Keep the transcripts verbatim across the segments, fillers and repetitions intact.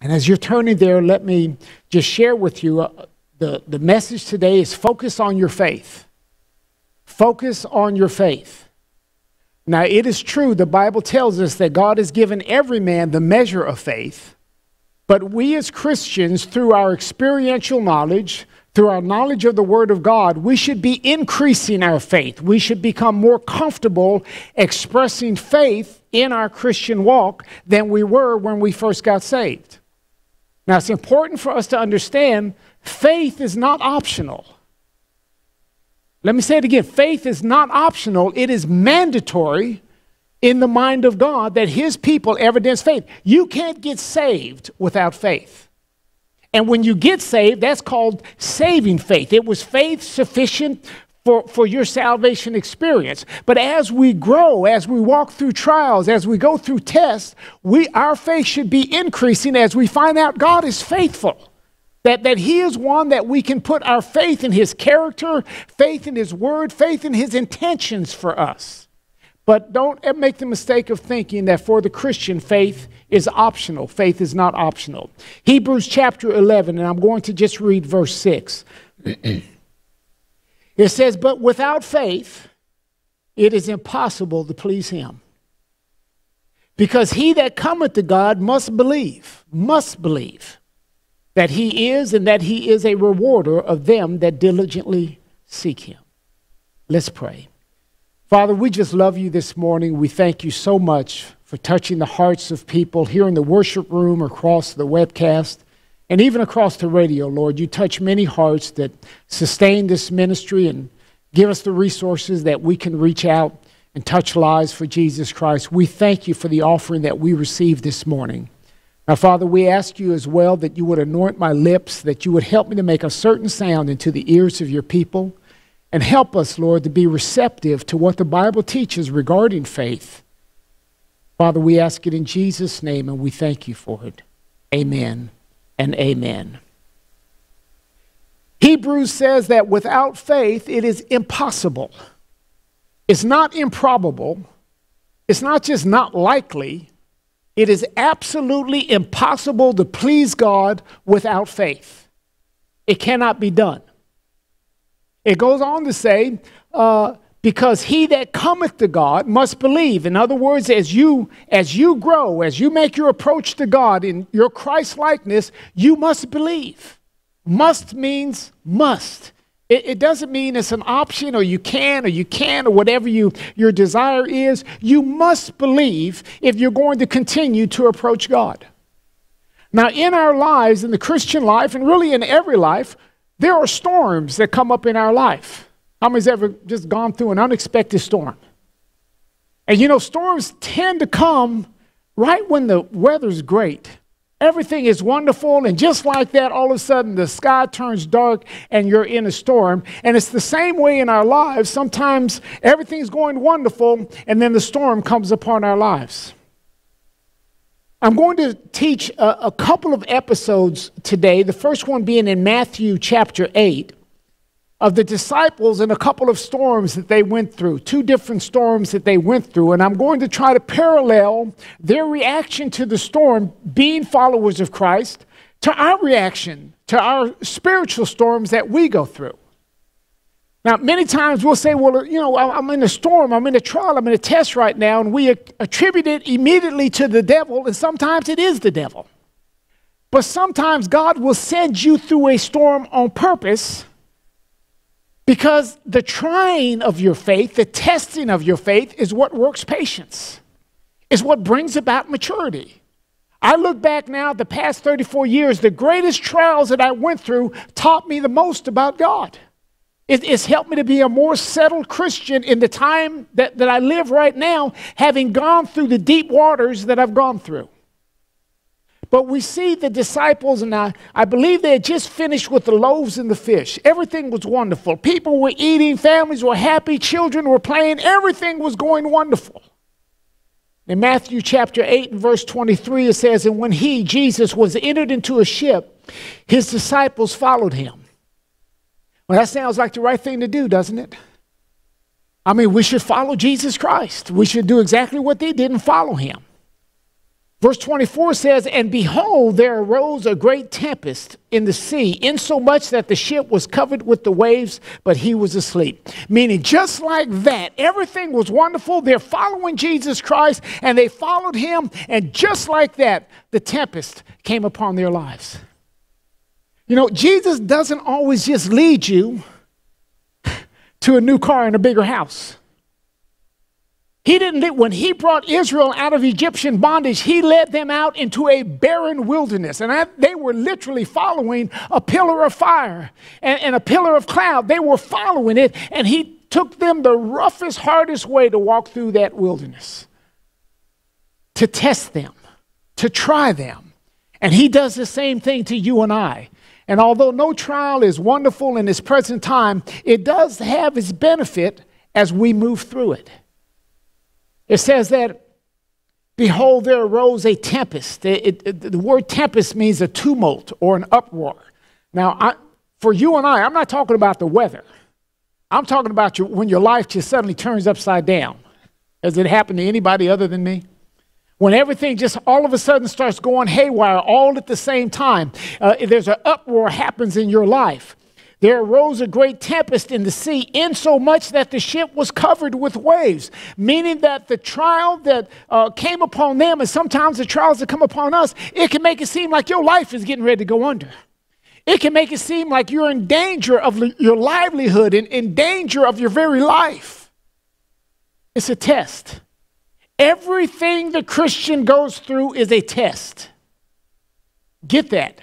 And as you're turning there, let me just share with you uh, the, the message today is focus on your faith. Focus on your faith. Now, it is true, the Bible tells us that God has given every man the measure of faith, but we as Christians, through our experiential knowledge, through our knowledge of the Word of God, we should be increasing our faith. We should become more comfortable expressing faith in our Christian walk than we were when we first got saved. Now, it's important for us to understand faith is not optional. Let me say it again. Faith is not optional. It is mandatory in the mind of God that his people evidence faith. You can't get saved without faith. And when you get saved, that's called saving faith. It was faith sufficient for, for your salvation experience. But as we grow, as we walk through trials, as we go through tests, we, our faith should be increasing as we find out God is faithful. That, that he is one that we can put our faith in his character, faith in his word, faith in his intentions for us. But don't make the mistake of thinking that for the Christian, faith is optional. Faith is not optional. Hebrews chapter eleven, and I'm going to just read verse six. It says, but without faith, it is impossible to please him. Because he that cometh to God must believe, must believe that he is and that he is a rewarder of them that diligently seek him. Let's pray. Father, we just love you this morning. We thank you so much for touching the hearts of people here in the worship room, across the webcast, and even across the radio, Lord. You touch many hearts that sustain this ministry and give us the resources that we can reach out and touch lives for Jesus Christ. We thank you for the offering that we received this morning. Now, Father, we ask you as well that you would anoint my lips, that you would help me to make a certain sound into the ears of your people, and help us, Lord, to be receptive to what the Bible teaches regarding faith. Father, we ask it in Jesus' name, and we thank you for it. Amen and amen. Hebrews says that without faith, it is impossible. It's not improbable. It's not just not likely. It is absolutely impossible to please God without faith. It cannot be done. It goes on to say, uh, because he that cometh to God must believe. In other words, as you, as you grow, as you make your approach to God in your Christ-likeness, you must believe. Must means must. It, it doesn't mean it's an option or you can or you can or whatever you, your desire is. You must believe if you're going to continue to approach God. Now, in our lives, in the Christian life, and really in every life, there are storms that come up in our life. How many's ever just gone through an unexpected storm? And you know, storms tend to come right when the weather's great. Everything is wonderful, and just like that, all of a sudden the sky turns dark and you're in a storm. And it's the same way in our lives. Sometimes everything's going wonderful, and then the storm comes upon our lives. I'm going to teach a, a couple of episodes today, the first one being in Matthew chapter eight, of the disciples and a couple of storms that they went through, two different storms that they went through. And I'm going to try to parallel their reaction to the storm, being followers of Christ, to our reaction, to our spiritual storms that we go through. Now, many times we'll say, well, you know, I'm in a storm, I'm in a trial, I'm in a test right now, and we attribute it immediately to the devil, and sometimes it is the devil. But sometimes God will send you through a storm on purpose, because the trying of your faith, the testing of your faith is what works patience, is what brings about maturity. I look back now at the past thirty-four years, the greatest trials that I went through taught me the most about God. It, it's helped me to be a more settled Christian in the time that, that I live right now, having gone through the deep waters that I've gone through. But we see the disciples, and I, I believe they had just finished with the loaves and the fish. Everything was wonderful. People were eating, families were happy, children were playing, everything was going wonderful. In Matthew chapter eight and verse twenty-three, it says, and when he, Jesus, was entered into a ship, his disciples followed him. Well, that sounds like the right thing to do, doesn't it? I mean, we should follow Jesus Christ. We should do exactly what they did and follow him. Verse twenty-four says, and behold, there arose a great tempest in the sea, insomuch that the ship was covered with the waves, but he was asleep. Meaning, just like that, everything was wonderful. They're following Jesus Christ, and they followed him, and just like that, the tempest came upon their lives. You know, Jesus doesn't always just lead you to a new car and a bigger house. He didn't, when he brought Israel out of Egyptian bondage, he led them out into a barren wilderness. And I, they were literally following a pillar of fire and, and a pillar of cloud. They were following it, and he took them the roughest, hardest way to walk through that wilderness, to test them, to try them. And he does the same thing to you and I. And although no trial is wonderful in its present time, it does have its benefit as we move through it. It says that, behold, there arose a tempest. It, it, the word tempest means a tumult or an uproar. Now, I, for you and I, I'm not talking about the weather. I'm talking about your, when your life just suddenly turns upside down. Has it happened to anybody other than me? When everything just all of a sudden starts going haywire all at the same time, uh, there's an uproar happens in your life. There arose a great tempest in the sea, insomuch that the ship was covered with waves, meaning that the trial that uh, came upon them, and sometimes the trials that come upon us, it can make it seem like your life is getting ready to go under. It can make it seem like you're in danger of your livelihood and in danger of your very life. It's a test. Everything the Christian goes through is a test. Get that.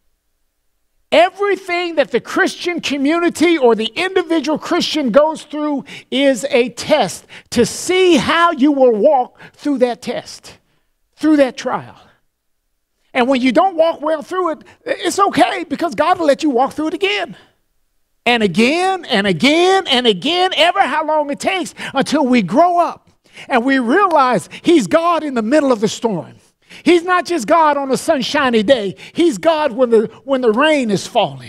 Everything that the Christian community or the individual Christian goes through is a test to see how you will walk through that test, through that trial. And when you don't walk well through it, it's okay, because God will let you walk through it again. And again and again and again, ever how long it takes, until we grow up and we realize he's God in the middle of the storm. He's not just God on a sunshiny day. He's God when the, when the rain is falling.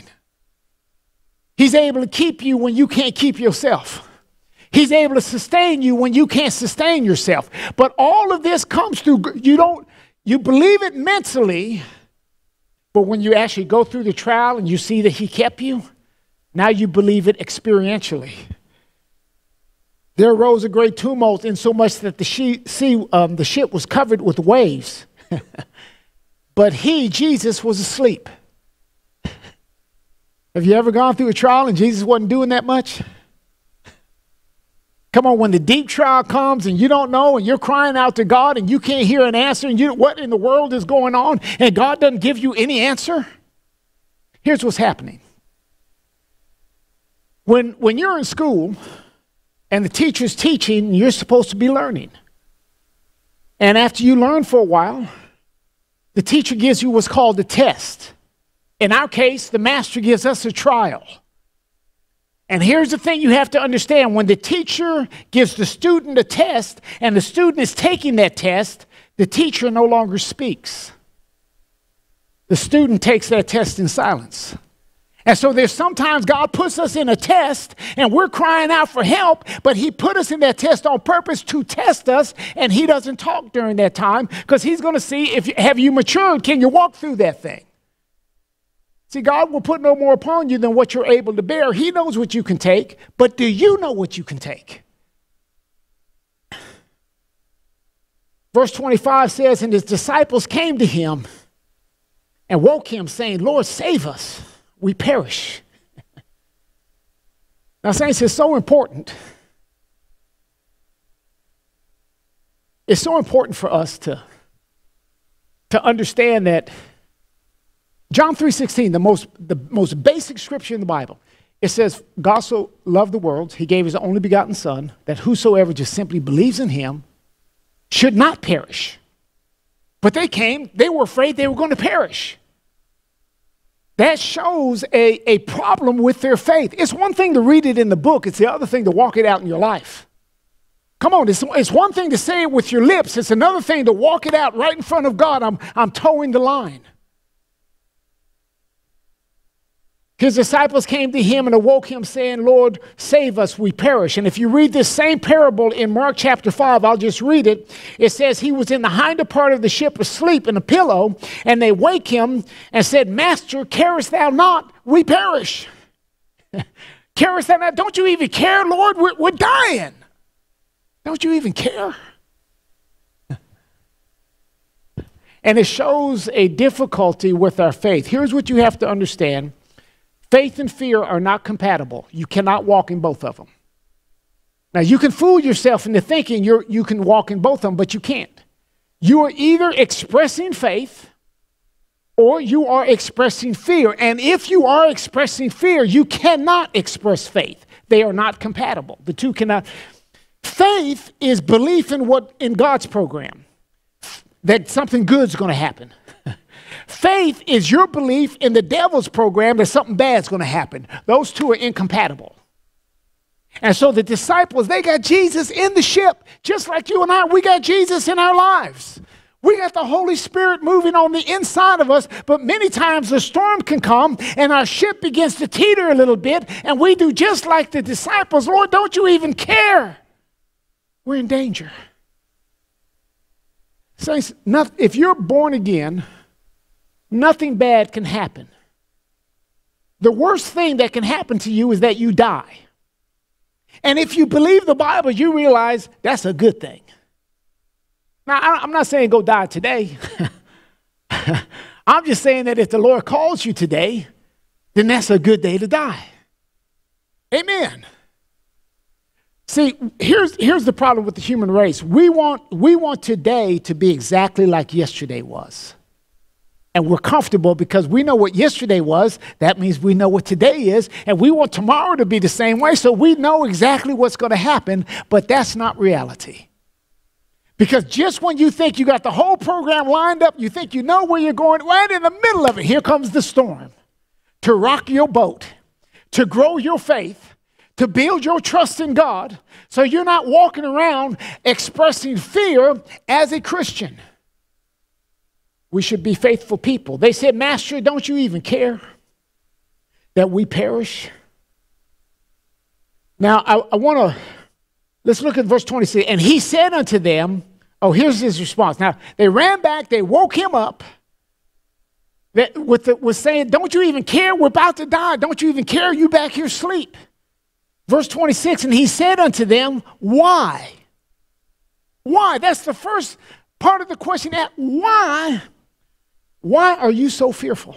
He's able to keep you when you can't keep yourself. He's able to sustain you when you can't sustain yourself. But all of this comes through, you don't, you believe it mentally, but when you actually go through the trial and you see that he kept you, now you believe it experientially. There arose a great tumult, insomuch that the sea, um, the ship was covered with waves. But he, Jesus, was asleep. Have you ever gone through a trial and Jesus wasn't doing that much? Come on, when the deep trial comes and you don't know and you're crying out to God and you can't hear an answer and you, what in the world is going on, and God doesn't give you any answer? Here's what's happening. When, when you're in school and the teacher's teaching, you're supposed to be learning. And after you learn for a while, the teacher gives you what's called a test. In our case, the master gives us a trial. And here's the thing you have to understand. When the teacher gives the student a test and the student is taking that test, the teacher no longer speaks. The student takes that test in silence. And so there's sometimes God puts us in a test and we're crying out for help, but he put us in that test on purpose to test us, and he doesn't talk during that time because he's going to see if you, have you matured? Can you walk through that thing? See, God will put no more upon you than what you're able to bear. He knows what you can take, but do you know what you can take? Verse twenty-five says, and his disciples came to him and woke him, saying, Lord, save us. We perish. Now, saints, it's so important. It's so important for us to, to understand that John three sixteen, the most, the most basic scripture in the Bible, it says, God so loved the world, he gave his only begotten son, that whosoever just simply believes in him should not perish. But they came, they were afraid they were going to perish. That shows a, a problem with their faith. It's one thing to read it in the book. It's the other thing to walk it out in your life. Come on, it's, it's one thing to say it with your lips. It's another thing to walk it out right in front of God. I'm, I'm towing the line. His disciples came to him and awoke him, saying, Lord, save us, we perish. And if you read this same parable in Mark chapter five, I'll just read it. It says he was in the hinder part of the ship asleep in a pillow, and they wake him and said, Master, carest thou not? We perish. Carest thou not? Don't you even care, Lord? We're, we're dying. Don't you even care? And it shows a difficulty with our faith. Here's what you have to understand. Faith and fear are not compatible. You cannot walk in both of them. Now, you can fool yourself into thinking you're, you can walk in both of them, but you can't. You are either expressing faith or you are expressing fear. And if you are expressing fear, you cannot express faith. They are not compatible. The two cannot. Faith is belief in what in God's program, that something good is going to happen. Faith is your belief in the devil's program that something bad is going to happen. Those two are incompatible. And so the disciples, they got Jesus in the ship, just like you and I. We got Jesus in our lives. We got the Holy Spirit moving on the inside of us, but many times the storm can come and our ship begins to teeter a little bit, and we do just like the disciples. Lord, don't you even care? We're in danger. Saints, if you're born again, nothing bad can happen. The worst thing that can happen to you is that you die. And if you believe the Bible, you realize that's a good thing. Now, I'm not saying go die today. I'm just saying that if the Lord calls you today, then that's a good day to die. Amen. See, here's, here's the problem with the human race. We want, we want today to be exactly like yesterday was. And we're comfortable because we know what yesterday was. That means we know what today is. And we want tomorrow to be the same way, so we know exactly what's going to happen. But that's not reality. Because just when you think you got the whole program lined up, you think you know where you're going, right in the middle of it, here comes the storm to rock your boat, to grow your faith, to build your trust in God, so you're not walking around expressing fear as a Christian. We should be faithful people. They said, Master, don't you even care that we perish? Now, I, I want to, let's look at verse twenty-six. And he said unto them, oh, here's his response. Now, they ran back, they woke him up that, with, the, with saying, don't you even care? We're about to die. Don't you even care? You back here asleep. Verse twenty-six, and he said unto them, why? Why? That's the first part of the question. Why? Why are you so fearful?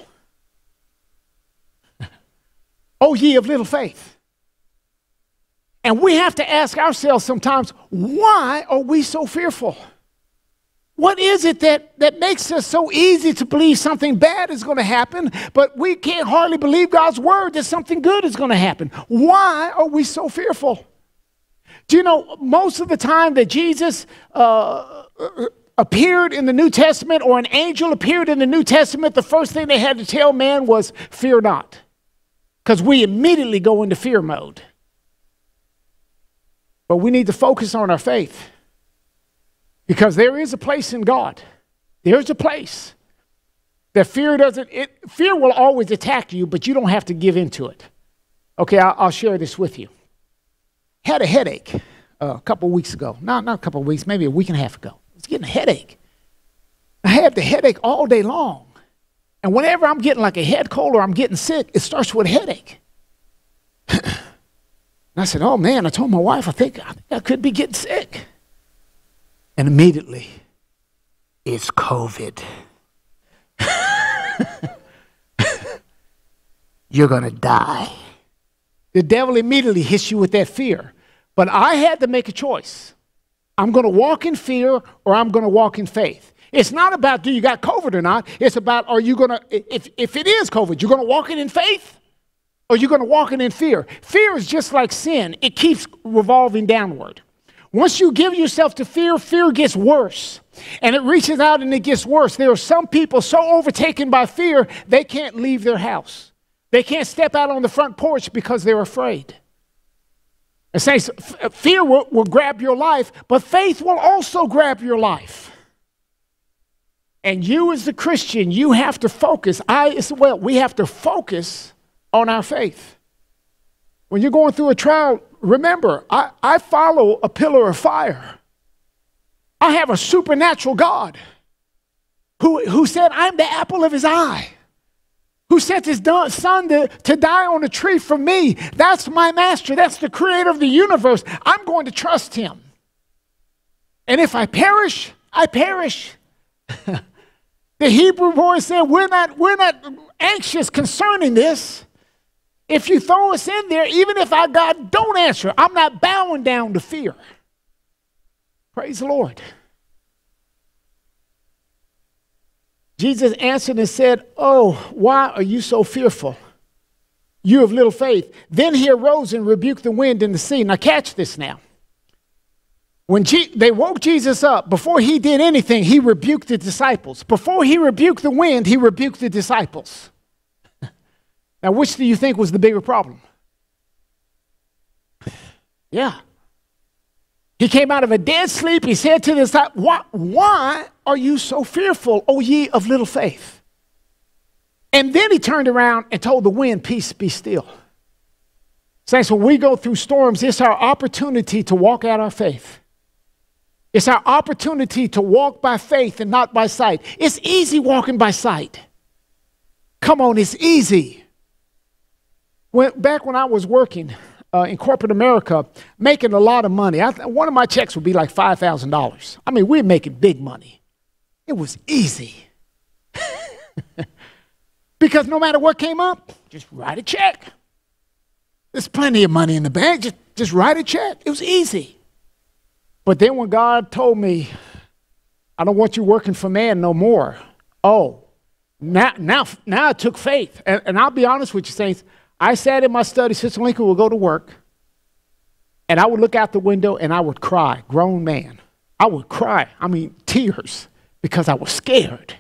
O ye of little faith. And we have to ask ourselves sometimes, why are we so fearful? What is it that, that makes us so easy to believe something bad is going to happen, but we can't hardly believe God's word that something good is going to happen? Why are we so fearful? Do you know, most of the time that Jesus uh, appeared in the New Testament, or an angel appeared in the New Testament, the first thing they had to tell man was, fear not. Because we immediately go into fear mode. But we need to focus on our faith. Because there is a place in God. There's a place that fear doesn't, it, fear will always attack you, but you don't have to give into it. Okay, I'll, I'll share this with you. Had a headache uh, a couple of weeks ago. Not, not a couple of weeks, maybe a week and a half ago. I was getting a headache. I had the headache all day long. And whenever I'm getting like a head cold or I'm getting sick, it starts with a headache. And I said, oh man, I told my wife, I think, I think I could be getting sick. And immediately, it's COVID. You're going to die. The devil immediately hits you with that fear. But I had to make a choice. I'm going to walk in fear or I'm going to walk in faith. It's not about do you got COVID or not. It's about are you going to, if, if it is COVID, you're going to walk it in faith or you're going to walk it in fear. Fear is just like sin. It keeps revolving downward. Once you give yourself to fear, fear gets worse. And it reaches out and it gets worse. There are some people so overtaken by fear, they can't leave their house. They can't step out on the front porch because they're afraid. And say, fear will, will grab your life, but faith will also grab your life. And you as the Christian, you have to focus. I as well, we have to focus on our faith. When you're going through a trial, remember, I, I follow a pillar of fire. I have a supernatural God who, who said, I'm the apple of his eye, who sent his son to, to die on a tree for me. That's my master. That's the creator of the universe. I'm going to trust him. And if I perish, I perish. The Hebrew boy said, we're not, we're not anxious concerning this. If you throw us in there, even if our God don't answer, I'm not bowing down to fear. Praise the Lord. Jesus answered and said, oh, why are you so fearful, you of little faith? Then he arose and rebuked the wind and the sea. Now catch this now. When Je- they woke Jesus up, before he did anything, he rebuked the disciples. Before he rebuked the wind, he rebuked the disciples. Now, which do you think was the bigger problem? Yeah. He came out of a dead sleep. He said to the disciples, why, why are you so fearful, O ye of little faith? And then he turned around and told the wind, peace, be still. Saints, when we go through storms, it's our opportunity to walk out our faith. It's our opportunity to walk by faith and not by sight. It's easy walking by sight. Come on, it's easy. When, back when I was working uh, in corporate America, making a lot of money, I, one of my checks would be like five thousand dollars. I mean, we were making big money. It was easy. Because no matter what came up, just write a check. There's plenty of money in the bank. Just, just write a check. It was easy. But then when God told me, I don't want you working for man no more. Oh, now, now, now it took faith. And, and I'll be honest with you, saints. I sat in my study. Sister Lincoln would go to work, and I would look out the window, and I would cry, grown man. I would cry, I mean, tears, because I was scared.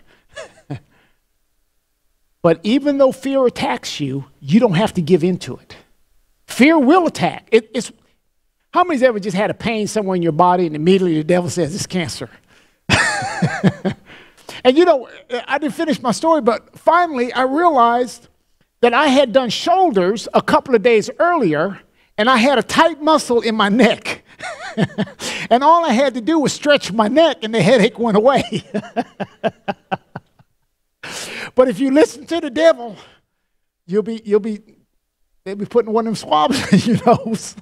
But even though fear attacks you, you don't have to give in to it. Fear will attack. It, it's, how many's ever just had a pain somewhere in your body, and immediately the devil says, it's cancer? And you know, I didn't finish my story, but finally I realized that I had done shoulders a couple of days earlier, and I had a tight muscle in my neck. And all I had to do was stretch my neck, and the headache went away. But if you listen to the devil, you'll be, you'll be, they'll be putting one of them swabs in your nose.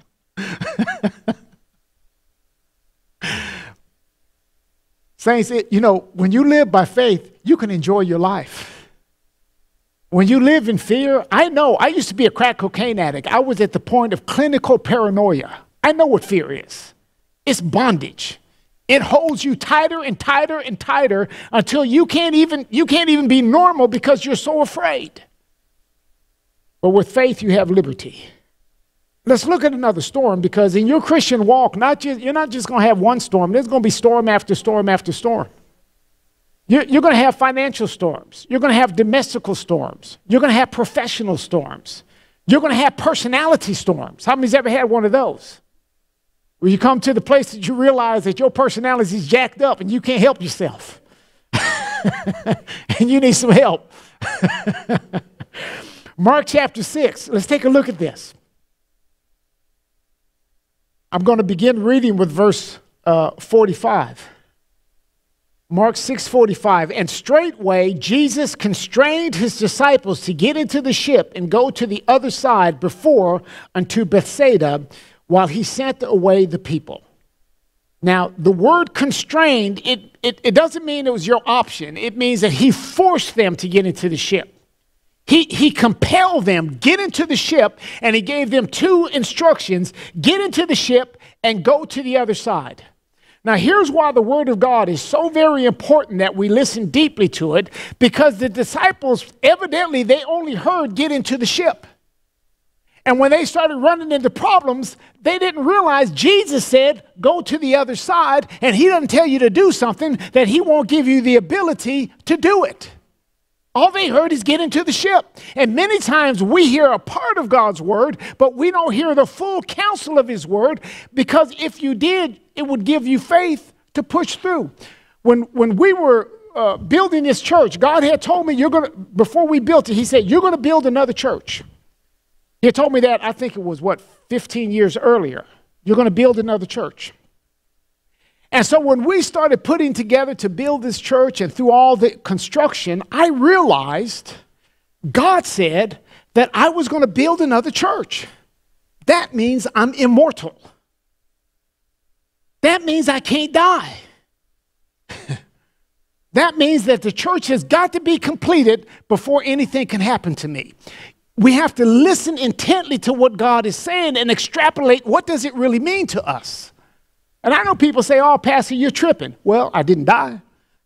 Saints, it, you know, when you live by faith, you can enjoy your life. When you live in fear, I know, I used to be a crack cocaine addict. I was at the point of clinical paranoia. I know what fear is. It's bondage. It holds you tighter and tighter and tighter until you can't even, you can't even be normal because you're so afraid. But with faith, you have liberty. Let's look at another storm, because in your Christian walk, not just, you're not just going to have one storm. There's going to be storm after storm after storm. You're, you're going to have financial storms. You're going to have domestical storms. You're going to have professional storms. You're going to have personality storms. How many's ever had one of those? Where you come to the place that you realize that your personality is jacked up and you can't help yourself. And you need some help. Mark chapter six. Let's take a look at this. I'm going to begin reading with verse uh, forty-five. Mark six forty-five. And straightway Jesus constrained his disciples to get into the ship and go to the other side before unto Bethsaida, while he sent away the people. Now, the word constrained, it, it, it doesn't mean it was your option. It means that he forced them to get into the ship. He, he compelled them, get into the ship, and he gave them two instructions: get into the ship and go to the other side. Now, here's why the word of God is so very important that we listen deeply to it, because the disciples, evidently, they only heard get into the ship. And when they started running into problems, they didn't realize Jesus said, go to the other side, and he doesn't tell you to do something that he won't give you the ability to do it. All they heard is get into the ship. And many times we hear a part of God's word, but we don't hear the full counsel of his word, because if you did, it would give you faith to push through. When, when we were uh, building this church, God had told me, you're going to, before we built it, he said, you're going to build another church. He had told me that, I think it was, what, fifteen years earlier. You're going to build another church. And so when we started putting together to build this church and through all the construction, I realized God said that I was going to build another church. That means I'm immortal. That means I can't die. That means that the church has got to be completed before anything can happen to me. We have to listen intently to what God is saying and extrapolate what does it really mean to us. And I know people say, oh, Pastor, you're tripping. Well, I didn't die.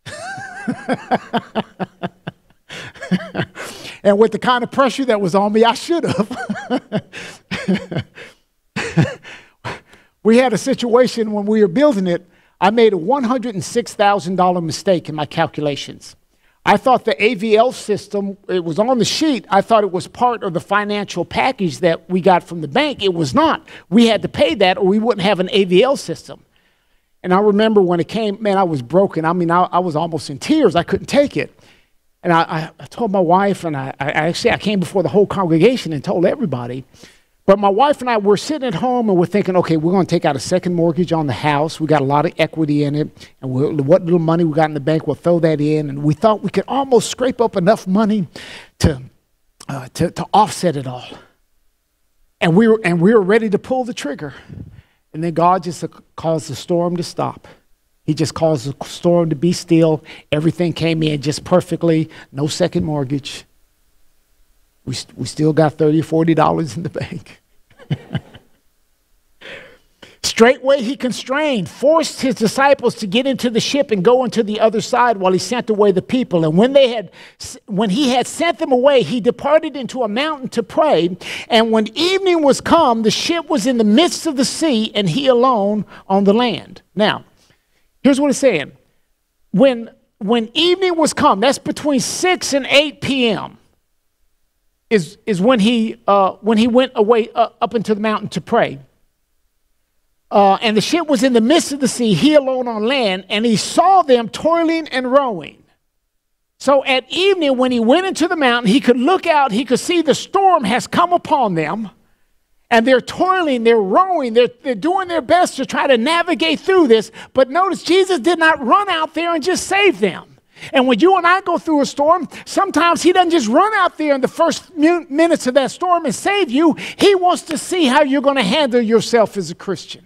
And with the kind of pressure that was on me, I should have. We had a situation when we were building it. I made a one hundred six thousand dollars mistake in my calculations. I thought the A V L system, it was on the sheet. I thought it was part of the financial package that we got from the bank. It was not. We had to pay that or we wouldn't have an A V L system. And I remember when it came, man, I was broken. I mean, I, I was almost in tears. I couldn't take it. And I, I told my wife, and I, I actually, I came before the whole congregation and told everybody. But my wife and I were sitting at home and we're thinking, okay, we're going to take out a second mortgage on the house. We got a lot of equity in it. And we'll, what little money we got in the bank, we'll throw that in. And we thought we could almost scrape up enough money to, uh, to, to offset it all. And we, were, and we were ready to pull the trigger. And then God just caused the storm to stop. He just caused the storm to be still. Everything came in just perfectly. No second mortgage. We, st- we still got thirty or forty dollars in the bank. Straightway he constrained, forced his disciples to get into the ship and go into the other side while he sent away the people. And when they had, when he had sent them away, he departed into a mountain to pray. And when evening was come, the ship was in the midst of the sea, and he alone on the land. Now, here's what it's saying. When, when evening was come, that's between six and eight p.m., Is, is when he uh, when he went away uh, up into the mountain to pray. Uh, and the ship was in the midst of the sea, he alone on land, and he saw them toiling and rowing. So at evening, when he went into the mountain, he could look out, he could see the storm has come upon them, and they're toiling, they're rowing, they're, they're doing their best to try to navigate through this. But notice, Jesus did not run out there and just save them. And when you and I go through a storm, sometimes he doesn't just run out there in the first minutes of that storm and save you. He wants to see how you're going to handle yourself as a Christian.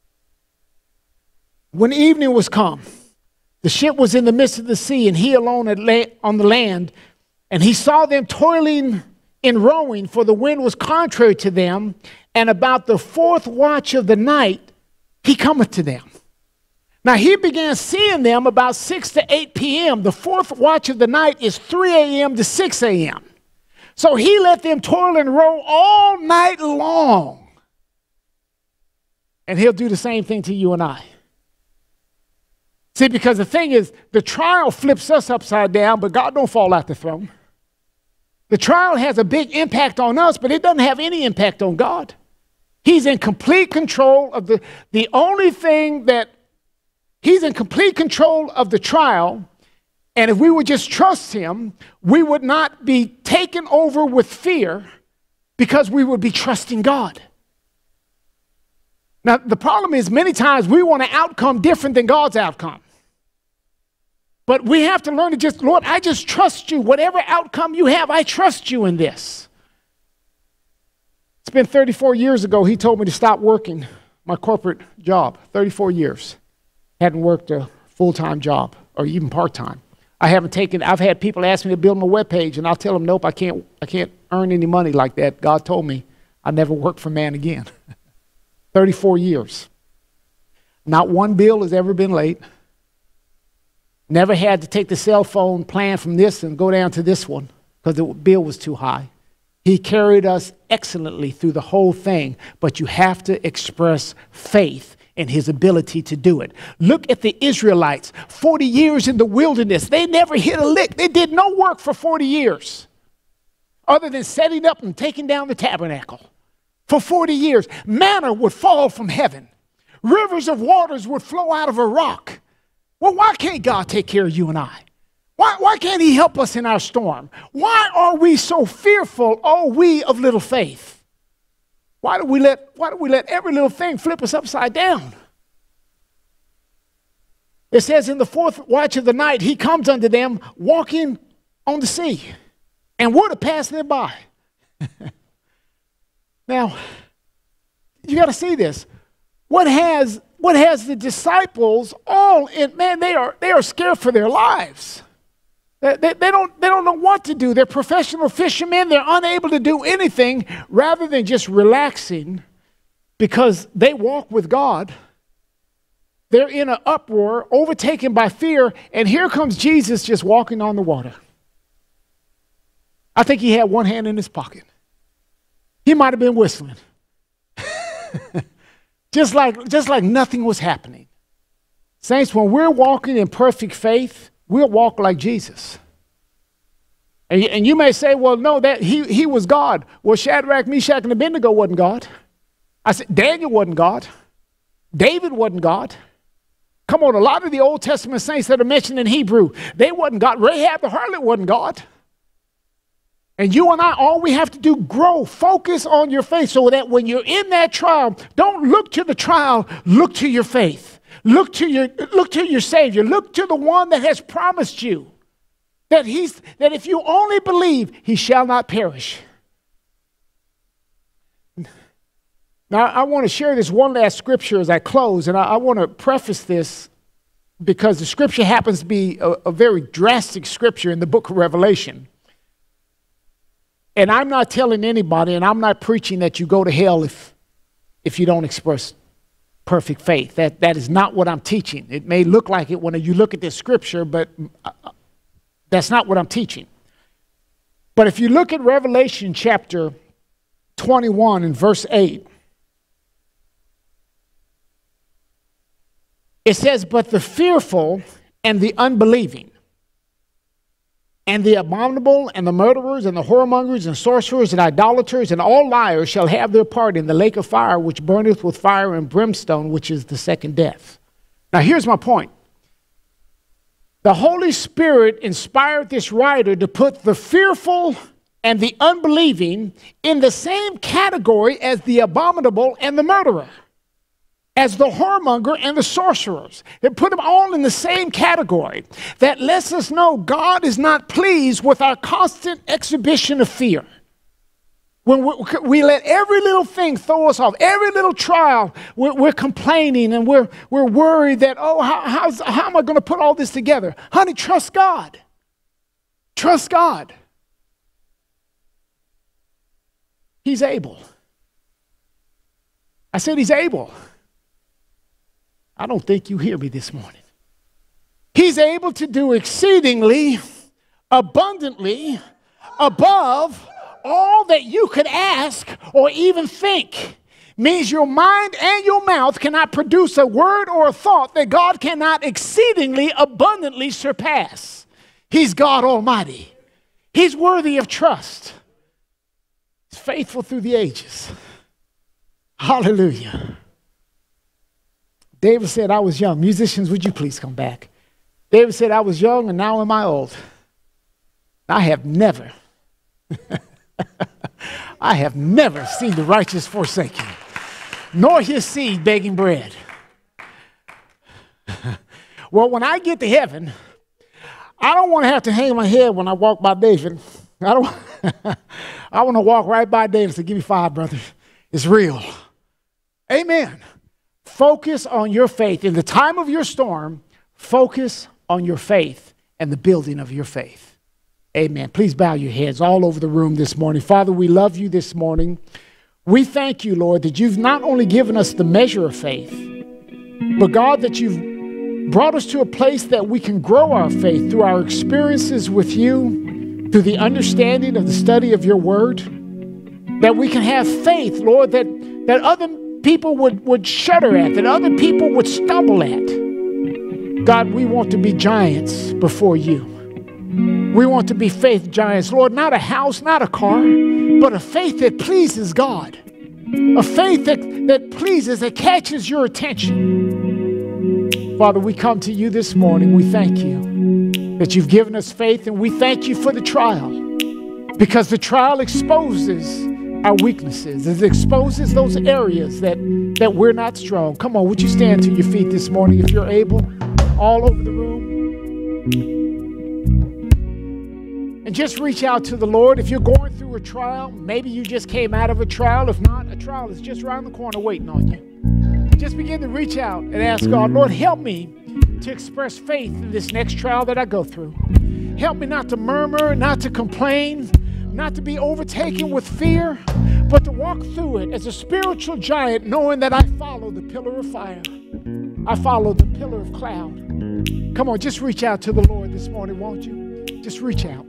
When evening was come, the ship was in the midst of the sea, and he alone on the land, and he saw them toiling in rowing, for the wind was contrary to them, and about the fourth watch of the night, he cometh to them. Now, he began seeing them about six to eight p.m. The fourth watch of the night is three a.m. to six a.m. So he let them toil and row all night long. And he'll do the same thing to you and I. See, because the thing is, the trial flips us upside down, but God don't fall out the throne. The trial has a big impact on us, but it doesn't have any impact on God. He's in complete control of the, the only thing that He's in complete control of the trial, and if we would just trust him, we would not be taken over with fear because we would be trusting God. Now, the problem is many times we want an outcome different than God's outcome. But we have to learn to just, Lord, I just trust you. Whatever outcome you have, I trust you in this. It's been thirty-four years ago, he told me to stop working my corporate job, thirty-four years. Hadn't worked a full-time job or even part-time. I haven't taken, I've had people ask me to build my webpage, and I'll tell them, nope, I can't, I can't earn any money like that. God told me I'll never work for man again. thirty-four years. Not one bill has ever been late. Never had to take the cell phone plan from this and go down to this one because the bill was too high. He carried us excellently through the whole thing, but you have to express faith in his ability to do it. Look at the Israelites, forty years in the wilderness. They never hit a lick. They did no work for forty years other than setting up and taking down the tabernacle. For forty years, manna would fall from heaven. Rivers of waters would flow out of a rock. Well, why can't God take care of you and I? Why, why can't he help us in our storm? Why are we so fearful, oh, we of little faith? Why do we let, why do we let every little thing flip us upside down? It says in the fourth watch of the night, he comes unto them walking on the sea and would have passed them by. Now, you got to see this. What has, what has the disciples all in, man, they are, they are scared for their lives. They, they, they, don't, they don't know what to do. They're professional fishermen. They're unable to do anything rather than just relaxing because they walk with God. They're in an uproar, overtaken by fear, and here comes Jesus just walking on the water. I think he had one hand in his pocket. He might have been whistling. just, like, just like nothing was happening. Saints, when we're walking in perfect faith, we'll walk like Jesus. And, and you may say, well, no, that he, he was God. Well, Shadrach, Meshach, and Abednego wasn't God. I said, Daniel wasn't God. David wasn't God. Come on, a lot of the Old Testament saints that are mentioned in Hebrew, they wasn't God. Rahab the harlot wasn't God. And you and I, all we have to do, grow, focus on your faith so that when you're in that trial, don't look to the trial, look to your faith. Look to your, look to your Savior. Look to the one that has promised you that, he's, that if you only believe, he shall not perish. Now, I want to share this one last scripture as I close, and I, I want to preface this because the scripture happens to be a, a very drastic scripture in the book of Revelation. And I'm not telling anybody, and I'm not preaching that you go to hell if, if you don't express perfect faith. That, that is not what I'm teaching. It may look like it when you look at this scripture, but uh, that's not what I'm teaching. But if you look at Revelation chapter twenty-one and verse eight, it says, but the fearful and the unbelieving, and the abominable, and the murderers, and the whoremongers, and sorcerers, and idolaters, and all liars shall have their part in the lake of fire, which burneth with fire and brimstone, which is the second death. Now here's my point. The Holy Spirit inspired this writer to put the fearful and the unbelieving in the same category as the abominable and the murderer, as the whoremonger and the sorcerers. They put them all in the same category. That lets us know God is not pleased with our constant exhibition of fear. When we, we let every little thing throw us off, every little trial, we're, we're complaining and we're, we're worried that, oh, how, how's, how am I going to put all this together? Honey, trust God. Trust God. He's able. I said he's able. I don't think you hear me this morning. He's able to do exceedingly, abundantly, above all that you could ask or even think. Means your mind and your mouth cannot produce a word or a thought that God cannot exceedingly, abundantly surpass. He's God Almighty. He's worthy of trust. He's faithful through the ages. Hallelujah. David said, I was young. Musicians, would you please come back? David said, I was young and now am I old. I have never, I have never seen the righteous forsaken, nor his seed begging bread. Well, when I get to heaven, I don't want to have to hang my head when I walk by David. I don't. I want to walk right by David and say, give me five, brother. It's real. Amen. Focus on your faith. In the time of your storm, focus on your faith and the building of your faith. Amen. Please bow your heads all over the room this morning. Father, we love you this morning. We thank you, Lord, that you've not only given us the measure of faith, but God, that you've brought us to a place that we can grow our faith through our experiences with you, through the understanding of the study of your word, that we can have faith, Lord, that, that other people would, would shudder at, that other people would stumble at. God, we want to be giants before you. We want to be faith giants, Lord, not a house, not a car, but a faith that pleases God. A faith that, that pleases, that catches your attention. Father, we come to you this morning. We thank you that you've given us faith, and we thank you for the trial, because the trial exposes our weaknesses. It exposes those areas that, that we're not strong. Come on, would you stand to your feet this morning if you're able, all over the room? And just reach out to the Lord. If you're going through a trial, maybe you just came out of a trial. If not, a trial is just around the corner waiting on you. Just begin to reach out and ask God, Lord, help me to express faith in this next trial that I go through. Help me not to murmur, not to complain, not to be overtaken with fear, but to walk through it as a spiritual giant, knowing that I follow the pillar of fire. I follow the pillar of cloud. Come on, just reach out to the Lord this morning, won't you? Just reach out.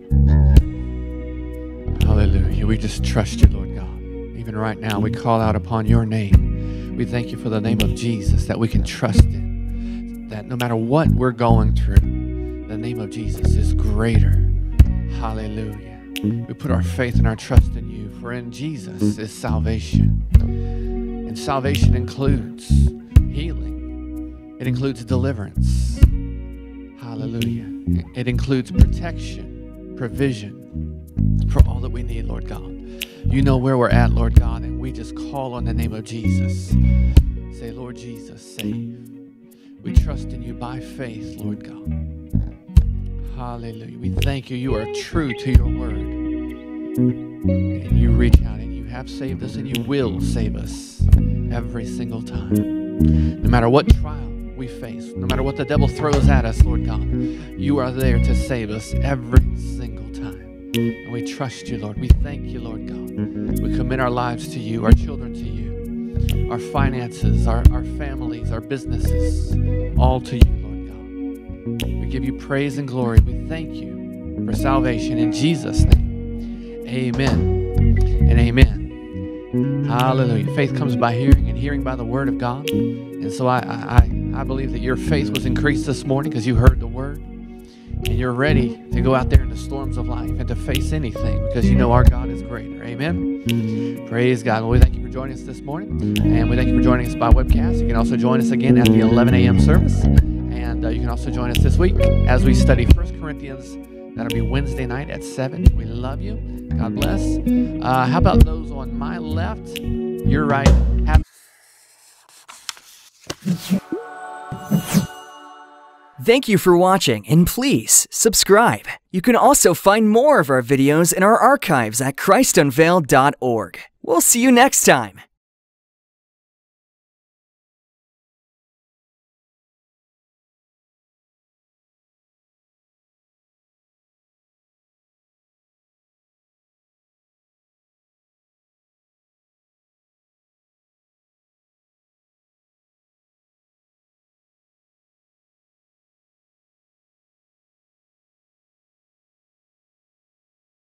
Hallelujah. We just trust you, Lord God. Even right now, we call out upon your name. We thank you for the name of Jesus, that we can trust in, that no matter what we're going through, the name of Jesus is greater. Hallelujah. We put our faith and our trust in you, for in Jesus is salvation. And salvation includes healing. It includes deliverance. Hallelujah. It includes protection, provision for all that we need, Lord God. You know where we're at, Lord God, and we just call on the name of Jesus. Say, Lord Jesus, save. We trust in you by faith, Lord God. Hallelujah. We thank you. You are true to your word. And you reach out and you have saved us, and you will save us every single time. No matter what trial we face, no matter what the devil throws at us, Lord God, you are there to save us every single time. And we trust you, Lord. We thank you, Lord God. We commit our lives to you, our children to you, our finances, our, our families, our businesses, all to you, Lord God. We give you praise and glory. We thank you for salvation in Jesus' name. Amen and amen. Hallelujah. Faith comes by hearing, and hearing by the word of God. And so I, I, I believe that your faith was increased this morning because you heard the word. And you're ready to go out there in the storms of life and to face anything, because you know our God is greater. Amen. Praise God. Well, we thank you for joining us this morning. And we thank you for joining us by webcast. You can also join us again at the eleven a m service. And uh, you can also join us this week as we study First Corinthians. That'll be Wednesday night at seven. We love you. God bless. Uh, how about those on my left? You're right. Have Thank you for watching, and please subscribe. You can also find more of our videos in our archives at Christ Unveiled dot org. We'll see you next time.